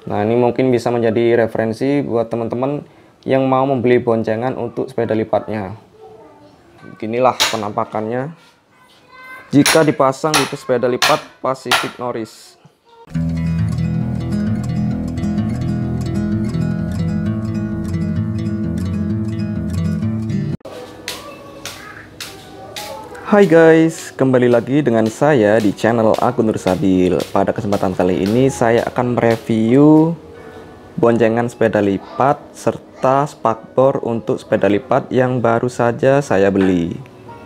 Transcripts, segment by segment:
Nah, ini mungkin bisa menjadi referensi buat teman-teman yang mau membeli boncengan untuk sepeda lipatnya. Beginilah penampakannya jika dipasang di sepeda lipat Pacific Norris. Hai guys, kembali lagi dengan saya di channel Aku Nur Sabil. Pada kesempatan kali ini saya akan mereview boncengan sepeda lipat serta spakbor untuk sepeda lipat yang baru saja saya beli.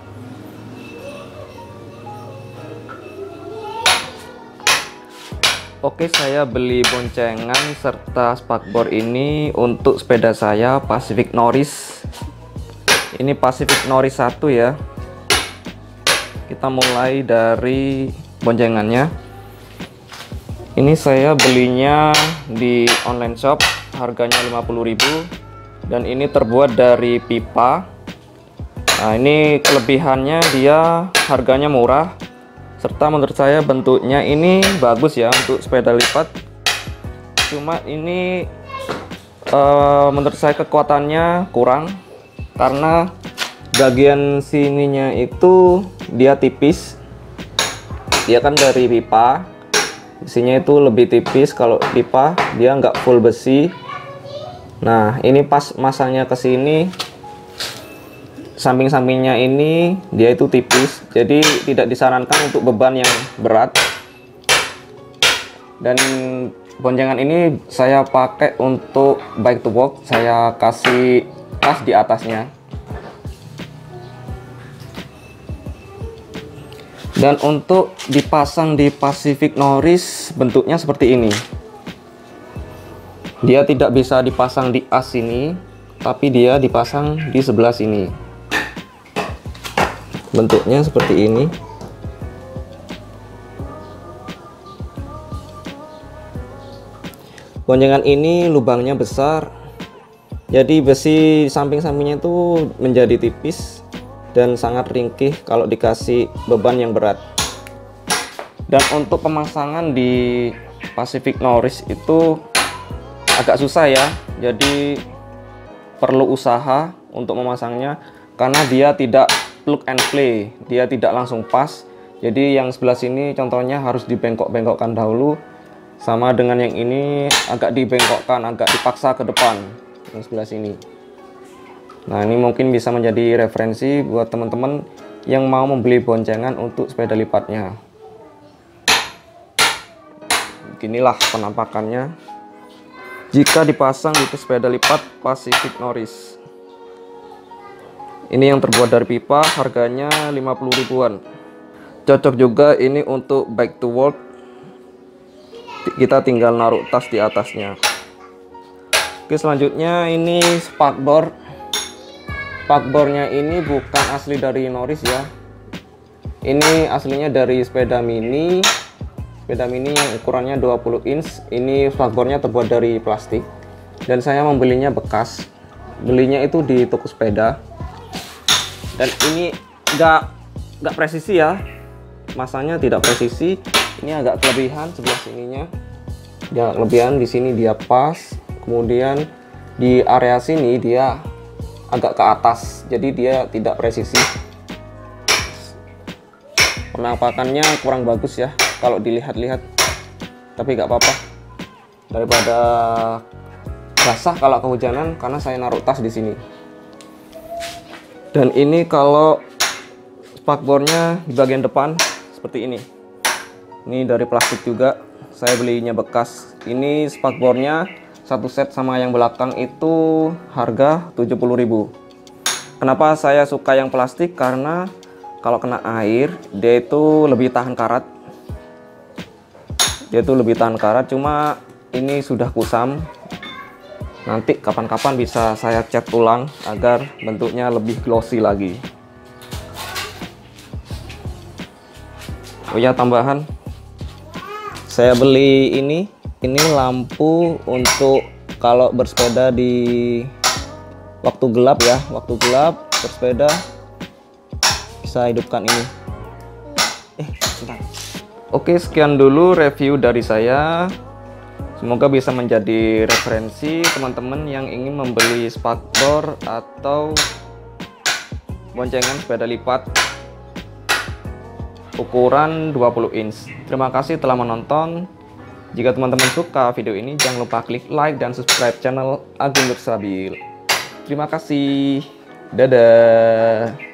Oke, saya beli boncengan serta spakbor ini untuk sepeda saya Pacific Norris. Ini Pacific Norris 1 ya. Kita mulai dari boncengannya. Ini saya belinya di online shop, harganya 50.000 dan ini terbuat dari pipa. Nah, ini kelebihannya dia harganya murah serta menurut saya bentuknya ini bagus ya untuk sepeda lipat. Cuma ini menurut saya kekuatannya kurang karena bagian sininya itu dia tipis, dia kan dari pipa, isinya itu lebih tipis. Kalau pipa dia nggak full besi. Nah, ini pas masangnya ke sini, samping-sampingnya ini dia itu tipis, jadi tidak disarankan untuk beban yang berat. Dan boncengan ini saya pakai untuk bike to work, saya kasih tas di atasnya. Dan untuk dipasang di Pacific Norris bentuknya seperti ini. Dia tidak bisa dipasang di as ini, tapi dia dipasang di sebelah sini. Bentuknya seperti ini. Boncengan ini lubangnya besar, jadi besi samping-sampingnya itu menjadi tipis dan sangat ringkih kalau dikasih beban yang berat. Dan untuk pemasangan di Pacific Norris itu agak susah ya, jadi perlu usaha untuk memasangnya karena dia tidak plug and play, dia tidak langsung pas. Jadi yang sebelah sini contohnya harus dibengkok-bengkokkan dahulu, sama dengan yang ini agak dibengkokkan, agak dipaksa ke depan yang sebelah sini. Nah, ini mungkin bisa menjadi referensi buat teman-teman yang mau membeli boncengan untuk sepeda lipatnya. Beginilah penampakannya jika dipasang di sepeda lipat Pacific Norris. Ini yang terbuat dari pipa, harganya 50.000-an. Cocok juga ini untuk bike to work. Kita tinggal naruh tas di atasnya. Oke, selanjutnya ini spakbor. Spakbornya ini bukan asli dari Norris ya. Ini aslinya dari sepeda mini. Sepeda mini yang ukurannya 20 inch. Ini spakbornya terbuat dari plastik. Dan saya membelinya bekas. Belinya itu di toko sepeda. Dan ini nggak presisi ya. Masanya tidak presisi. Ini agak kelebihan sebelah sininya. Ya, kelebihan di sini dia pas. Kemudian di area sini dia agak ke atas, jadi dia tidak presisi. Penampakannya kurang bagus ya kalau dilihat-lihat, tapi nggak apa-apa daripada basah kalau kehujanan karena saya naruh tas di sini. Dan ini kalau spakbornya di bagian depan seperti ini. Ini dari plastik juga, saya belinya bekas. Ini spakbornya satu set sama yang belakang itu harga 70.000. Kenapa saya suka yang plastik? Karena kalau kena air dia itu lebih tahan karat. Cuma ini sudah kusam. Nanti kapan-kapan bisa saya cat ulang agar bentuknya lebih glossy lagi. Oh ya, tambahan saya beli ini lampu untuk kalau bersepeda di waktu gelap ya, bersepeda bisa hidupkan ini. Oke, sekian dulu review dari saya. Semoga bisa menjadi referensi teman-teman yang ingin membeli spakbor atau boncengan sepeda lipat ukuran 20 inch. Terima kasih telah menonton. Jika teman-teman suka video ini, jangan lupa klik like dan subscribe channel Agung Nursabil. Terima kasih. Dadah.